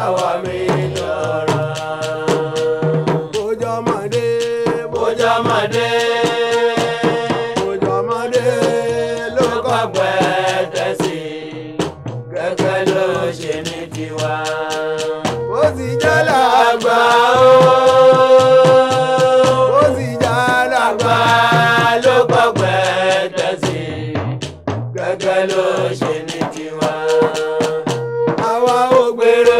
káwọ́ mi lọ́rọ̀. Bójọ́mọdé bójọ́mọdé bójọ́mọdé ló kọ́ pẹ́ẹ́tẹ́ sí gẹ́gẹ́ ló ṣe ní tiwa. Ó sì jẹ́ làgbà ó sì jẹ́ làgbà ló kọ́ pẹ́ẹ́tẹ́ sí gẹ́gẹ́ ló ṣe ní tiwa. Àwa ò gbèrò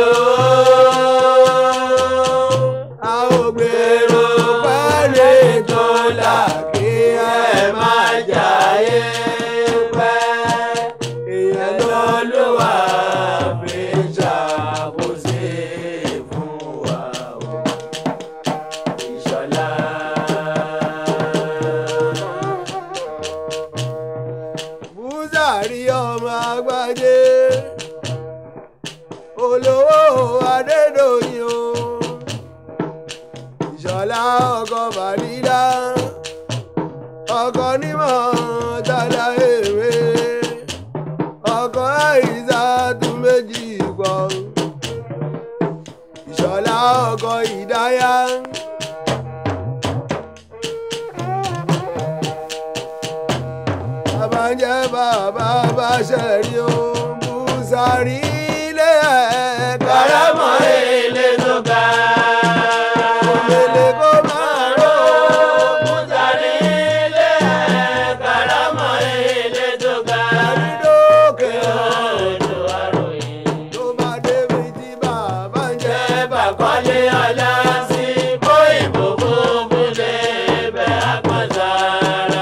pẹ́lẹ́ tó là kí ẹ má jayé pẹ́. Ìyẹn ló ló wà fi ṣàkóso fún wa o. Ìṣọ̀lá. Búsàrí ọmọ Àgbàdé olówó Adédọ̀yìn o. Ìṣọ̀lá ọkọ Fàrídà ọkọ nímọ̀ dada èrè ọkọ àìsà tún méjì pọ̀. Ìṣọ̀lá ọkọ Ìdáyà àbájẹ́ bàbá bá ṣẹ̀rí o. Búsàrí ilé ẹ̀ karamọ́ ilé tó ga. Òmèlè kó máa ró. Búsàrí ilé ẹ̀ karamọ́ ilé tó ga. Àrídókè odò àròyìn. Tó bá débi tí bàbá ń jẹ́ bàkọ́lé ọlá sí kó ìbùkún fúnlé bẹ́ẹ̀ àpọ̀sára.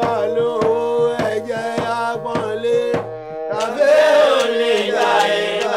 Adébálò ẹ̀jẹ̀ àpọ́nlé tàbí oníjà ìlọ.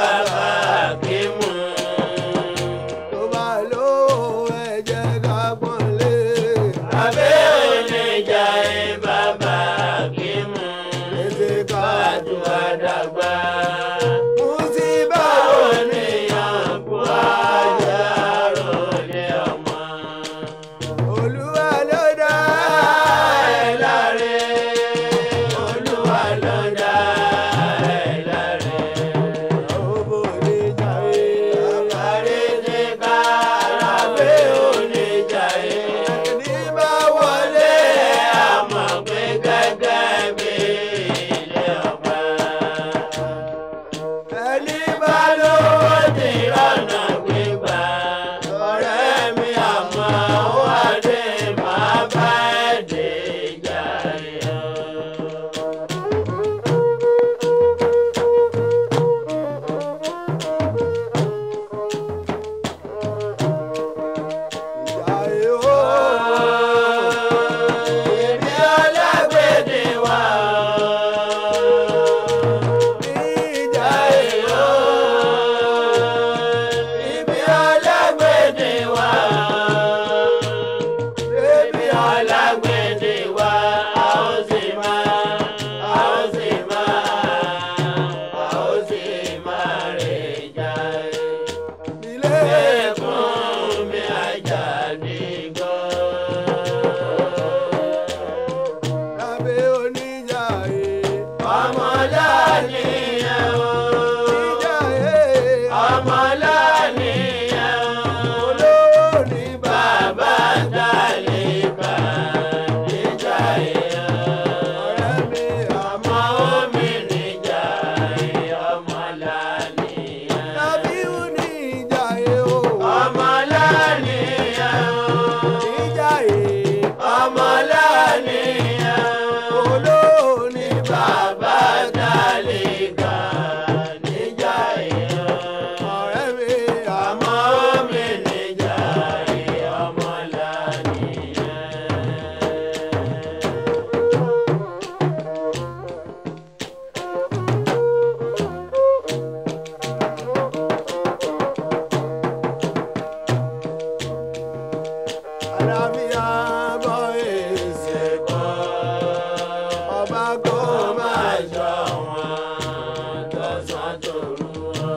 tọ̀sán tòru.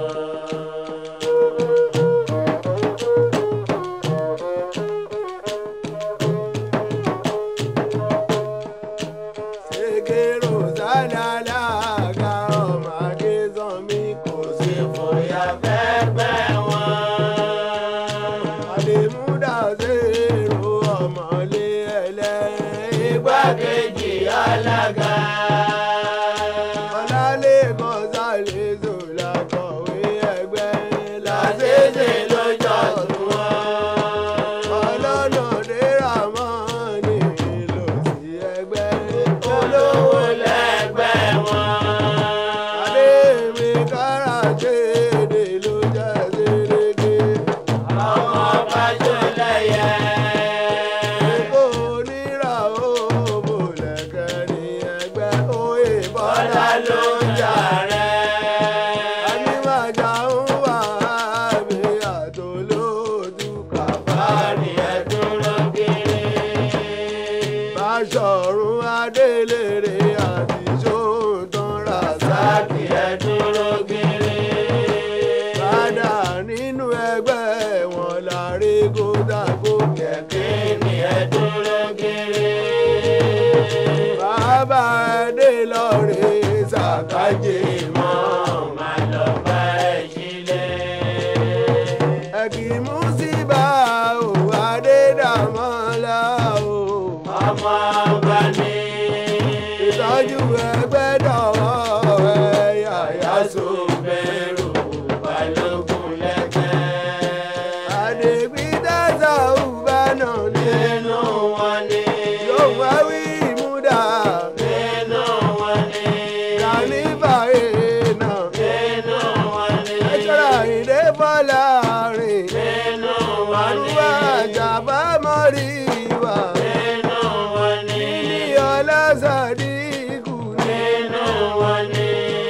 Ṣèkèrò sálálàgà ọmọ Adésanmí kò sí Ìfòyà fẹ́gbẹ́ wọn. Àlèmúdà zèrò ọmọlé ẹlẹ́rìn. Igbákejì alága. Ọlálékan Sàlésò làkọ̀wé ẹgbẹ́ Làṣẹ̀ṣẹ̀ lọ́jọ́ tún wọn. ọlọ́nà dérà mọ́ ní ìlò sí ẹgbẹ́. Olówó lẹ́gbẹ́ wọn. Adémi Káràkéde ló jẹ́ Séréké. Ọmọ bájọ́ lẹ́yẹ. Èkó onírà ó bòlẹ̀kẹ́ ní ẹgbẹ́. Oyè Bọ́lá ló ń jà rẹ̀. Anímàjà ń wà ábí àtòlódù Báàrí ẹ̀ dúró kiri. Báṣọ̀run Adélèrè àti Ṣóńtán Ràsákì. Sáàkì ẹ̀ dúró kiri. Padà nínú ẹgbẹ́ wọn láre kódàkó kẹ̀kẹ́. Kíni ẹ̀ dúró kiri. Bàbá Adélọ́rẹ̀ Sàkájé mọ́. Má lọ bá ẹ sílé. Ẹ̀kì Músíbà ò Adédàmọ́lá o. Ọmọ ọba ní. Ìtọ́jú ẹgbẹ́ dọ̀wọ́ Yàyà Sóbẹ̀rù Balógun lẹ́gbẹ́. Adégbítà Sàúbánà Nínú wọn ni. yóò wá wí múdà. Nínú wọn ni. Kànífà èèna Nínú wọn ni. ẹ̀ṣọ́ra ìdè Fọlárin. Nínú wọn ni. Àrùwá àjàbá mọ́rí wà. Nínú wọn ni. Ní ọlọ́sàdíkù ní. Nínú wọn ni.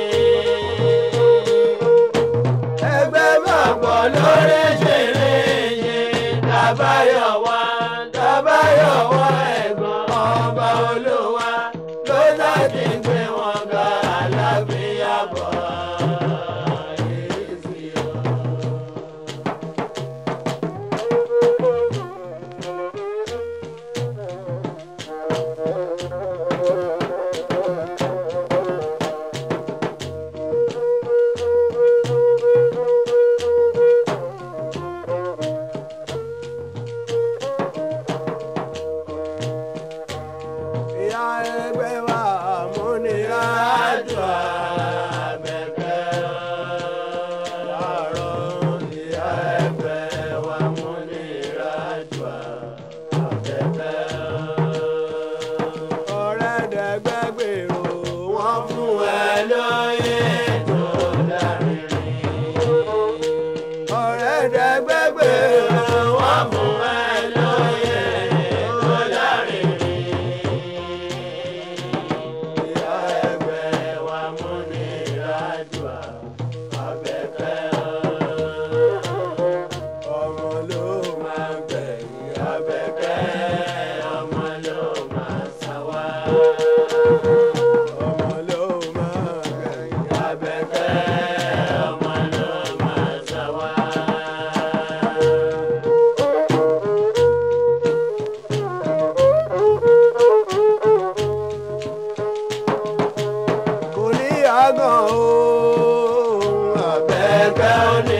Ẹgbẹ́ máa pọ̀ Lórí ṣeré yìí Tàbáyọ̀ wá Tàbáyọ̀ wá ẹ̀gbọ́n ọba Olúwa ló láti gbé wọn ga àlàáfíà bọ̀ èsì o. ìyá ẹgbẹ́ wa múnira. Àdúrà Àbẹ̀kẹ́ Àárọ̀ ìyá ẹgbẹ́ wa Múnírà Àdúrà Àbẹ̀kẹ́. ọ̀rẹ́dẹ̀gbẹ́gbèrò wọ́n fún Fún ẹ. ẹ lóye tó lárinrin. Ọ̀rẹ́dẹ̀gbẹ́gbèrò Wọ́n fún ẹ lóye tó lárinrin. Ìyá ẹgbẹ́ wa Múnírà Àdúrà Àbẹ̀kẹ́. ọmọ ló Máa gbẹ̀yìn Àbẹ̀kẹ́, ọmọ ló máa ṣàwá. ọmọ ló máa gbẹ̀yìn. Àbẹ̀kẹ́, ọmọ ló máa ṣàwá. Kò ní àgàn o. Àbẹ̀kẹ́ ò ní